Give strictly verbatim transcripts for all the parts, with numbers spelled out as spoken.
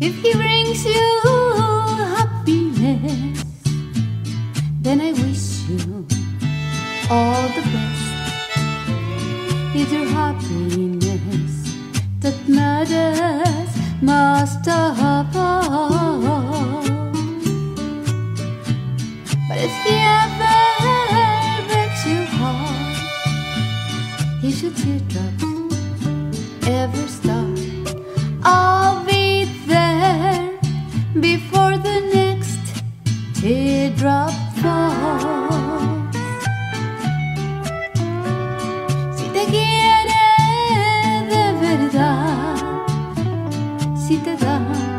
If he brings you happiness, then I wish you all the best. It's your happiness that matters most of all. But if he ever breaks your heart, he should teardrops ever start. I'll be there before the next teardrop falls. Si te quiere de verdad, si te da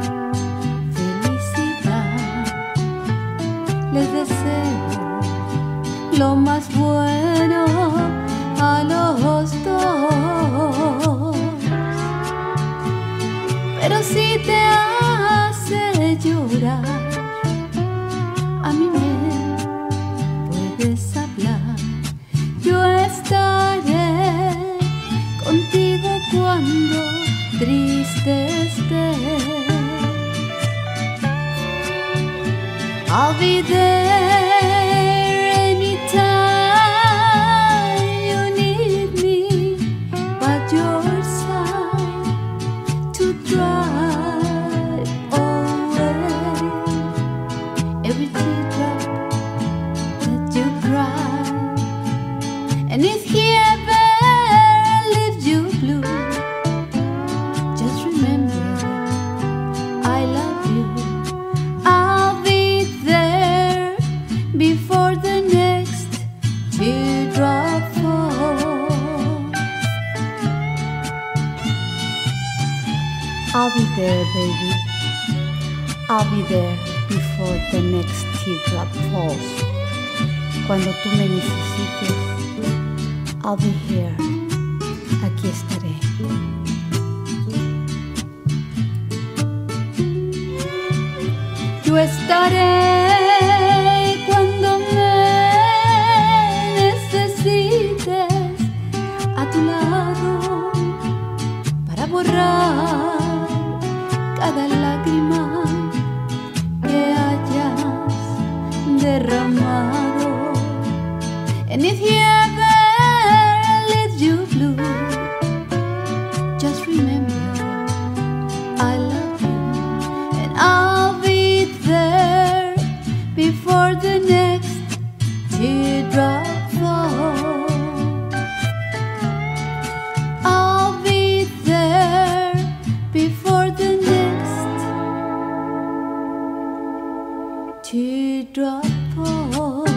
felicidad, les deseo lo más bueno a los dos. Pero si te hace llorar, a mí me puedes hablar. Yo estaré contigo cuando triste estés. I'll be there anytime you need me by your side to drive away every teardrop that you cry. And if he ever leaves you blue, just remember I love you. I'll be there before the next teardrop falls. I'll be there, baby. I'll be there before the next teardrop falls. Cuando tú me necesites, I'll be here. Aquí estaré. Yo estaré cuando me necesites a tu lado para borrar cada lágrima que hayas derramado. And if he ever leaves you blue, just remember I love you, and I'll be there before the next teardrop falls. I'll be there before the next teardrop falls.